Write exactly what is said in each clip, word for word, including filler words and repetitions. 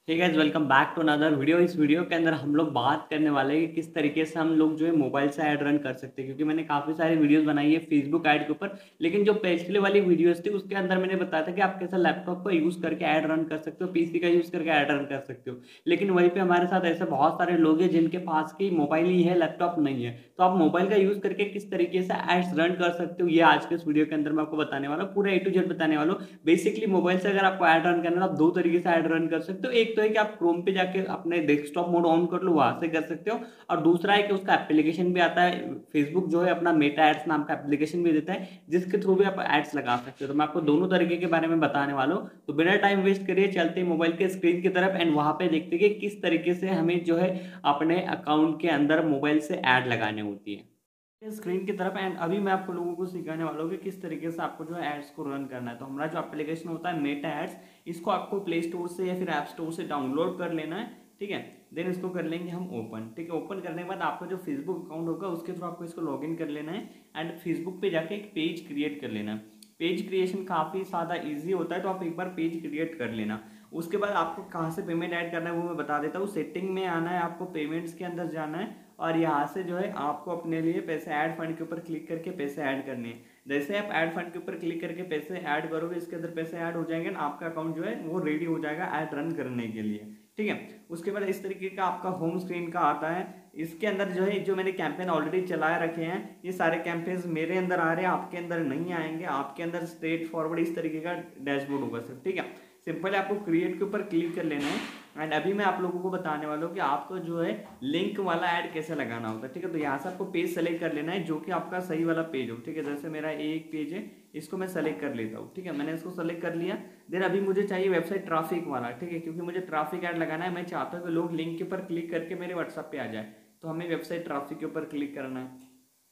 Hey guys, welcome back to another video. इस video के अंदर हम लोग बात करने वाले हैं कि किस तरीके से हम लोग जो है मोबाइल से ऐड रन कर सकते हैं। क्योंकि मैंने काफ़ी सारी वीडियोस बनाई है फेसबुक ऐड के ऊपर, लेकिन जो पिछले वाली वीडियोस थी उसके अंदर मैंने बताया था कि आप कैसे लैपटॉप का यूज़ करके ऐड रन कर सकते हो, पीसी का यूज़ करके ऐड रन कर सकते हो। लेकिन वहीं पे हमारे साथ ऐसे बहुत सारे लोग हैं जिनके पास की मोबाइल ही है, लैपटॉप नहीं है। तो आप मोबाइल का यूज़ करके किस तरीके से एड्स रन कर सकते हो, ये आज के इस वीडियो के अंदर मैं आपको बताने वाला हूँ। पूरा ए टू जेड बताने वाला हूँ। बेसिकली मोबाइल से अगर आपको ऐड रन करना है तो आप दो तरीके से ऐड रन कर सकते हो। एक तो है कि आप क्रोम पे जाके अपने डेस्कटॉप मोड ऑन कर लो, वहां से कर सकते हो। और दूसरा है कि उसका एप्लीकेशन भी आता है। फेसबुक जो है अपना मेटा एड्स नाम का एप्लीकेशन भी देता है, जिसके थ्रू भी आप एड्स लगा सकते हो। तो मैं आपको दोनों तरीके के बारे में बताने वाला हूँ। तो बिना टाइम वेस्ट करिए चलते हैं मोबाइल के स्क्रीन की तरफ एंड वहां पे देखते हैं कि किस तरीके से हमें जो है अपने अकाउंट के अंदर मोबाइल से ऐड लगाने होती है स्क्रीन की तरफ। एंड अभी मैं आपको लोगों को सिखाने वाला हूँ कि किस तरीके से आपको जो है एड्स को रन करना है। तो हमारा जो एप्लीकेशन होता है मेटा एड्स, इसको आपको प्ले स्टोर से या फिर ऐप स्टोर से डाउनलोड कर लेना है। ठीक है, देन इसको कर लेंगे हम ओपन। ठीक है, ओपन करने के बाद आपका जो फेसबुक अकाउंट होगा उसके थ्रू आपको इसको लॉगिन कर लेना है एंड फेसबुक पे जाके एक पेज क्रिएट कर लेना है। पेज क्रिएशन काफ़ी ज़्यादा ईजी होता है, तो आप एक बार पेज क्रिएट कर लेना। उसके बाद आपको कहाँ से पेमेंट ऐड करना है वो मैं बता देता हूँ। सेटिंग में आना है, आपको पेमेंट्स के अंदर जाना है और यहाँ से जो है आपको अपने लिए पैसे ऐड फंड के ऊपर क्लिक करके पैसे ऐड करने हैं। जैसे आप ऐड फंड के ऊपर क्लिक करके पैसे ऐड करोगे, इसके अंदर पैसे ऐड हो जाएंगे ना, आपका अकाउंट जो है वो रेडी हो जाएगा ऐड रन करने के लिए। ठीक है, उसके बाद इस तरीके का आपका होम स्क्रीन का आता है। इसके अंदर जो है जो मैंने कैंपेन ऑलरेडी चलाए रखे हैं, ये सारे कैंपेन्स मेरे अंदर आ रहे हैं, आपके अंदर नहीं आएंगे। आपके अंदर स्ट्रेट फॉरवर्ड इस तरीके का डैशबोर्ड होगा सिर्फ। ठीक है, सिंपल आपको क्रिएट के ऊपर क्लिक कर लेना है एंड अभी मैं आप लोगों को बताने वाला हूँ कि आपको जो है लिंक वाला ऐड कैसे लगाना होता है। ठीक है, तो यहाँ से आपको पेज सेलेक्ट कर लेना है जो कि आपका सही वाला पेज हो। ठीक है, जैसे मेरा एक पेज है, इसको मैं सेलेक्ट कर लेता हूँ। ठीक है, मैंने इसको सेलेक्ट कर लिया। देन अभी मुझे चाहिए वेबसाइट ट्रैफिक वाला। ठीक है, क्योंकि मुझे ट्रैफिक ऐड लगाना है। मैं चाहता हूँ कि लोग लिंक के ऊपर क्लिक करके मेरे व्हाट्सएप पे आ जाए, तो हमें वेबसाइट ट्रैफिक के ऊपर क्लिक करना है।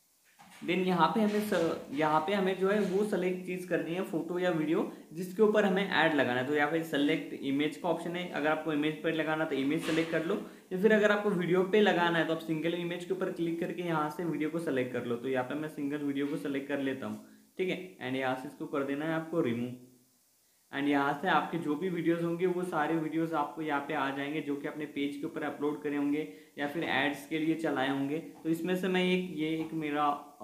देन यहाँ पे हमें यहाँ पे हमें जो है वो सेलेक्ट चीज़ करनी है, फोटो या वीडियो जिसके ऊपर हमें ऐड लगाना है। तो यहाँ पे सेलेक्ट इमेज का ऑप्शन है, अगर आपको इमेज पर लगाना तो इमेज सेलेक्ट कर लो, या फिर अगर आपको वीडियो पे लगाना है तो आप सिंगल इमेज के ऊपर क्लिक करके यहाँ से वीडियो को सेलेक्ट कर लो। तो यहाँ पे मैं सिंगल वीडियो को सेलेक्ट कर लेता हूँ। ठीक है, एंड यहाँ से इसको कर देना है आपको रिमूव। एंड यहाँ से आपके जो भी वीडियोस होंगे वो सारे वीडियोस आपको यहाँ पे आ जाएंगे जो कि अपने पेज के ऊपर अपलोड करे होंगे या फिर एड्स के लिए चलाए होंगे। तो इसमें से मैं एक ये एक मेरा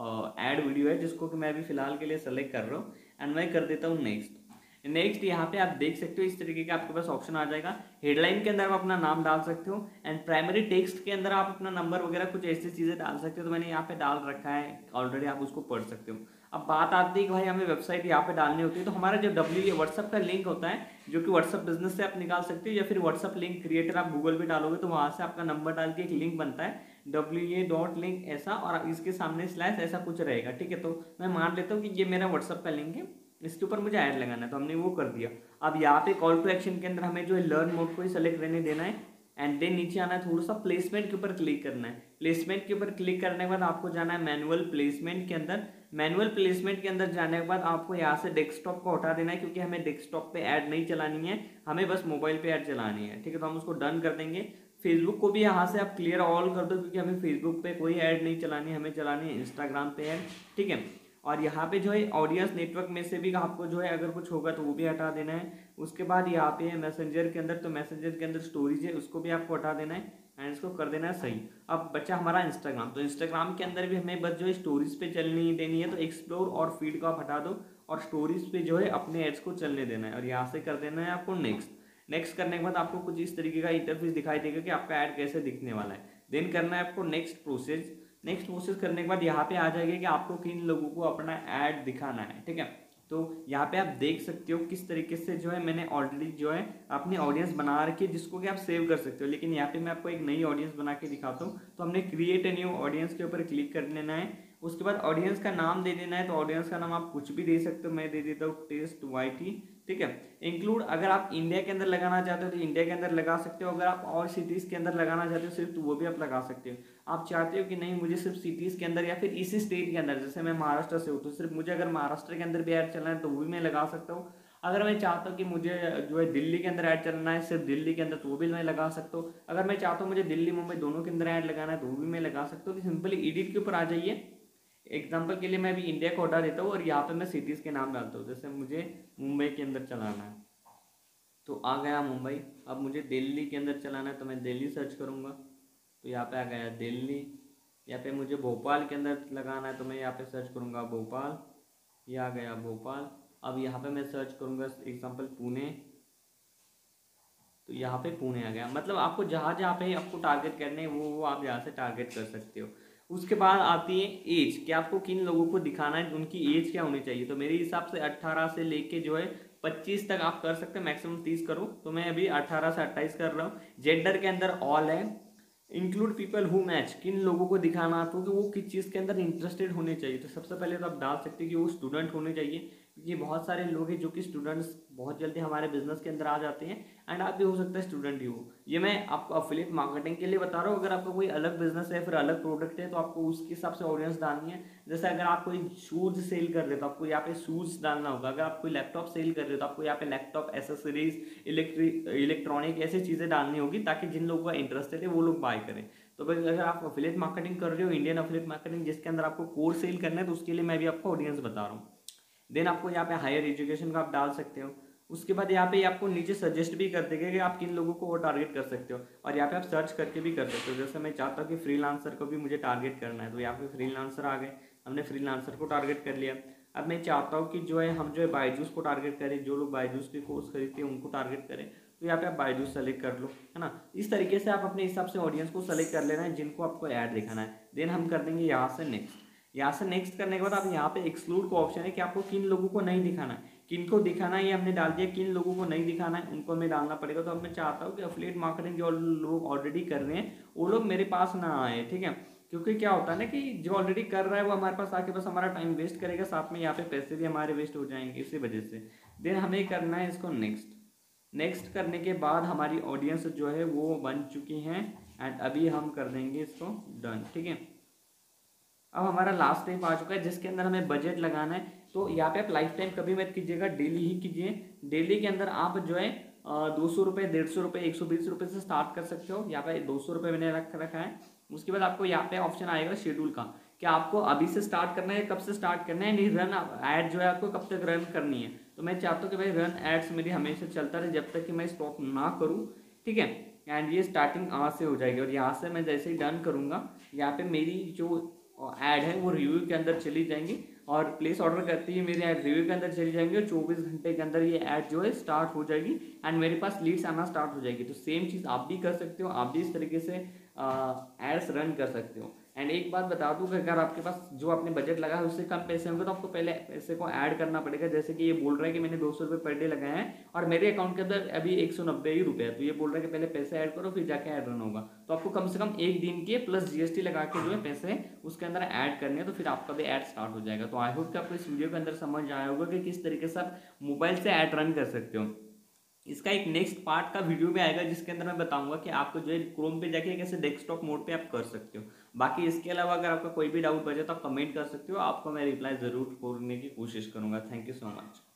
ऐड वीडियो है जिसको कि मैं अभी फिलहाल के लिए सेलेक्ट कर रहा हूँ एंड मैं कर देता हूँ नेक्स्ट। नेक्स्ट यहाँ पे आप देख सकते हो इस तरीके का आपके पास ऑप्शन आ जाएगा। हेडलाइन के अंदर आप अपना नाम डाल सकते हो एंड प्राइमरी टेक्स्ट के अंदर आप अपना नंबर वगैरह कुछ ऐसी चीज़ें डाल सकते हो। तो मैंने यहाँ पे डाल रखा है ऑलरेडी, आप उसको पढ़ सकते हो। अब बात आती है कि भाई हमें वेबसाइट यहाँ पे डालनी होती है, तो हमारा जो डब्ल्यू व्हाट्सअप का लिंक होता है जो कि व्हाट्सअप बिजनेस से आप निकाल सकते हो, या फिर व्हाट्सअप लिंक क्रिएटर आप गूगल पे डालोगे तो वहाँ से आपका नंबर डाल के एक लिंक बनता है डब्ल्यू ए डॉट लिंक ऐसा, और इसके सामने स्लैश ऐसा कुछ रहेगा। ठीक है, तो मैं मान लेता हूँ कि ये मेरा व्हाट्सअप का लिंक है, इसके ऊपर मुझे ऐड लगाना है, तो हमने वो कर दिया। अब यहाँ पे कॉल टू एक्शन के अंदर हमें जो है लर्न मोड को ही सेलेक्ट रहने देना है एंड देन नीचे आना है, थोड़ा सा प्लेसमेंट के ऊपर क्लिक करना है। प्लेसमेंट के ऊपर क्लिक करने के बाद आपको जाना है मैनुअल प्लेसमेंट के अंदर। मैनुअल प्लेसमेंट के अंदर जाने के बाद आपको यहाँ से डेस्कटॉप को हटा देना है, क्योंकि हमें डेस्कटॉप पे ऐड नहीं चलानी है, हमें बस मोबाइल पे ऐड चलानी है। ठीक है, तो हम उसको डन कर देंगे। फेसबुक को भी यहाँ से आप क्लियर ऑल कर दो, क्योंकि हमें फेसबुक पे कोई ऐड नहीं चलानी है, हमें चलानी है इंस्टाग्राम पे ऐड। ठीक है, और यहाँ पे जो है ऑडियंस नेटवर्क में से भी आपको जो है अगर कुछ होगा तो वो भी हटा देना है। उसके बाद यहाँ पे है मैसेंजर के अंदर, तो मैसेंजर के अंदर स्टोरेज है उसको भी आपको हटा देना है एंड इसको कर देना है सही। अब बचा हमारा इंस्टाग्राम, तो इंस्टाग्राम के अंदर भी हमें बस जो है स्टोरीज पे चलनी देनी है, तो एक्सप्लोर और फीड को आप हटा दो और स्टोरीज पे जो है अपने एड्स को चलने देना है और यहाँ से कर देना है आपको नेक्स्ट। नेक्स्ट करने के बाद आपको कुछ इस तरीके का इंटरफेस दिखाई देगा कि आपका ऐड कैसे दिखने वाला है। देन करना है आपको नेक्स्ट प्रोसेस। नेक्स्ट प्रोसेस करने के बाद यहाँ पे आ जाएगा कि आपको किन लोगों को अपना ऐड दिखाना है। ठीक है, तो यहाँ पे आप देख सकते हो किस तरीके से जो है मैंने ऑलरेडी जो है अपनी ऑडियंस बना रखी है जिसको कि आप सेव कर सकते हो। लेकिन यहाँ पे मैं आपको एक नई ऑडियंस बना के दिखाता हूँ। तो हमने क्रिएट ए न्यू ऑडियंस के ऊपर क्लिक कर लेना है। उसके बाद ऑडियंस का नाम दे देना है, तो ऑडियंस का नाम आप कुछ भी दे सकते हो, मैं दे देता हूँ टेस्ट वाई टी। ठीक है, इंक्लूड अगर आप इंडिया के अंदर लगाना चाहते हो तो इंडिया के अंदर लगा सकते हो, अगर आप और सिटीज़ के अंदर लगाना चाहते हो सिर्फ तो वो भी आप लगा सकते हो। आप चाहते हो कि नहीं मुझे सिर्फ सिटीज़ के अंदर या फिर इसी स्टेट के अंदर, जैसे मैं महाराष्ट्र से हूँ तो सिर्फ मुझे अगर महाराष्ट्र के अंदर भी ऐड चलना है तो वो भी मैं लगा सकता हूँ। अगर मैं चाहता हूँ कि मुझे जो है दिल्ली के अंदर ऐड चलना है सिर्फ दिल्ली के अंदर, तो वो भी मैं लगा सकता हूँ। अगर मैं चाहता हूँ मुझे दिल्ली मुंबई दोनों के अंदर ऐड लगाना है तो वो भी मैं लगा सकता हूँ। तो सिंपली एडिट के ऊपर आ जाइए। एग्जाम्पल के लिए मैं अभी इंडिया को हटा देता हूँ और यहाँ पे मैं सिटीज़ के नाम डालता हूँ, जैसे मुझे मुंबई के अंदर चलाना है। तो आ गया मुंबई। अब मुझे दिल्ली के अंदर चलाना है तो मैं दिल्ली सर्च करूँगा, तो यहाँ पे आ गया दिल्ली। यहाँ पे मुझे भोपाल के अंदर लगाना है तो मैं यहाँ पे सर्च करूँगा भोपाल, ये आ गया भोपाल। अब यहाँ पे मैं सर्च करूँगा एग्जांपल पुणे, तो यहाँ पे पुणे आ गया। मतलब आपको जहाँ जहाँ पे आपको टारगेट करने हैं वो वो आप यहाँ से टारगेट कर सकते हो। उसके बाद आती है एज, कि आपको किन लोगों को दिखाना है, उनकी एज क्या होनी चाहिए। तो मेरे हिसाब से अट्ठारह से लेके जो है पच्चीस तक आप कर सकते हैं, मैक्सिमम तीस करो। तो मैं अभी अट्ठारह से अट्ठाईस कर रहा हूँ। जेंडर के अंदर ऑल है। इंक्लूड पीपल हु मैच, किन लोगों को दिखाना आपको कि वो किस चीज़ के अंदर इंटरेस्टेड होने चाहिए। तो सबसे पहले तो आप डाल सकते हैं कि वो स्टूडेंट होने चाहिए, क्योंकि बहुत सारे लोग हैं जो कि स्टूडेंट्स बहुत जल्दी हमारे बिजनेस के अंदर आ जाते हैं। एंड आप भी हो सकता है स्टूडेंट ही हो। ये मैं आपको अफिलिएट मार्केटिंग के लिए बता रहा हूँ। अगर आपका कोई अलग बिजनेस है, फिर अलग प्रोडक्ट है, तो आपको उसके हिसाब से ऑडियंस डालनी है। जैसे अगर आप कोई शूज सेल कर रहे हो तो आपको यहाँ पे शूज डालना होगा। अगर आप कोई लैपटॉप सेल कर रहे हो तो आपको यहाँ पे लैपटॉप, एसेसरीज, इलेक्ट्रिक इलेक्ट्रॉनिक ऐसी चीज़ें डालनी होगी, ताकि जिन लोगों का इंटरेस्टेड है वो लोग बाय करें। तो भाई अगर आप अफिलिएट मार्केटिंग कर रहे हो, इंडियन अफिलिएट मार्केटिंग, जिसके अंदर आपको कोर्स सेल करना है, तो उसके लिए मैं भी आपको ऑडियंस बता रहा हूँ। देन आपको यहाँ पे हायर एजुकेशन का आप डाल सकते हो। उसके बाद यहाँ पे आपको नीचे सजेस्ट भी कर देगा कि आप किन लोगों को वो टारगेट कर सकते हो। और यहाँ पे आप सर्च करके भी कर सकते हो। जैसे मैं चाहता हूँ कि फ्रीलांसर को भी मुझे टारगेट करना है, तो यहाँ पे फ्रीलांसर आ गए, हमने फ्रीलांसर को टारगेट कर लिया। अब मैं चाहता हूँ कि जो है हम जो है बायजूस को टारगेट करें, जो लोग बायजूस के कोर्स खरीदते हैं उनको टारगेट करें। तो यहाँ पे आप बायजूस सेलेक्ट कर लो, है ना। इस तरीके से आप अपने हिसाब से ऑडियंस को सेलेक्ट कर लेना है जिनको आपको ऐड दिखाना है। देन हम कर देंगे यहाँ से नेक्स्ट। यहाँ से नेक्स्ट करने के बाद आप यहाँ पे एक्सक्लूड का ऑप्शन है कि आपको किन लोगों को नहीं दिखाना है, किन को दिखाना है ये हमने डाल दिया, किन लोगों को नहीं दिखाना है उनको हमें डालना पड़ेगा। तो अब मैं चाहता हूँ कि अफिलिएट मार्केटिंग जो लोग ऑलरेडी कर रहे हैं वो लोग मेरे पास ना आए, ठीक है। क्योंकि क्या होता है ना कि जो ऑलरेडी कर रहा है वो हमारे पास आके बस हमारा टाइम वेस्ट करेगा, साथ में यहाँ पे पैसे भी हमारे वेस्ट हो जाएंगे इसी वजह से। देन हमें करना है इसको नेक्स्ट। नेक्स्ट करने के बाद हमारी ऑडियंस जो है वो बन चुकी हैं। एंड अभी हम कर देंगे इसको डन, ठीक है। अब हमारा लास्ट स्टेप आ चुका है जिसके अंदर हमें बजट लगाना है। तो यहाँ पे आप लाइफ टाइम कभी मत कीजिएगा, डेली ही कीजिए। डेली के अंदर आप जो है दो सौ रुपये, डेढ़ सौ रुपये, एक सौ बीस रुपये से स्टार्ट कर सकते हो। यहाँ पे दो सौ रुपये मैंने रख रखा है। उसके बाद आपको यहाँ पे ऑप्शन आएगा शेड्यूल का, कि आपको अभी से स्टार्ट करना है, कब से स्टार्ट करना है, नहीं रन एड जो है आपको कब तक रन करनी है। तो मैं चाहता हूँ कि भाई रन एड्स मेरी हमेशा चलता रहे जब तक कि मैं स्टॉप ना करूँ, ठीक है। एंड ये स्टार्टिंग आज से हो जाएगी। और यहाँ से मैं जैसे ही डन करूँगा, यहाँ पे मेरी जो ऐड है वो रिव्यू के अंदर चली जाएंगी, और प्लेस ऑर्डर करती है मेरी ऐड रिव्यू के अंदर चली जाएंगी, और चौबीस घंटे के अंदर ये ऐड जो है स्टार्ट हो जाएगी। एंड मेरे पास लीड्स आना स्टार्ट हो जाएगी। तो सेम चीज़ आप भी कर सकते हो, आप भी इस तरीके से एड्स रन कर सकते हो। एंड एक बात बता दूं कि अगर आपके पास जो आपने बजट लगा है उससे कम पैसे होंगे तो आपको पहले पैसे को ऐड करना पड़ेगा। जैसे कि ये बोल रहा है कि मैंने दो सौ रुपये पर डे लगाए हैं और मेरे अकाउंट के अंदर अभी एक सौ नब्बे ही रुपये है, तो ये बोल रहा है कि पहले पैसे ऐड करो फिर जाके ऐड रन होगा। तो आपको कम से कम एक दिन के प्लस जीएसटी लगा के जो है पैसे उसके अंदर ऐड करने हैं, तो फिर आपका भी ऐड स्टार्ट हो जाएगा। तो आई होप कि आपको इस वीडियो के अंदर समझ आया होगा कि किस तरीके से आप मोबाइल से ऐड रन कर सकते हो। इसका एक नेक्स्ट पार्ट का वीडियो भी आएगा जिसके अंदर मैं बताऊंगा कि आपको जो है क्रोम पे जाके कैसे डेस्कटॉप मोड पे आप कर सकते हो। बाकी इसके अलावा अगर आपका कोई भी डाउट बचे तो आप कमेंट कर सकते हो, आपको मैं रिप्लाई जरूर करने की कोशिश करूंगा। Thank you so much.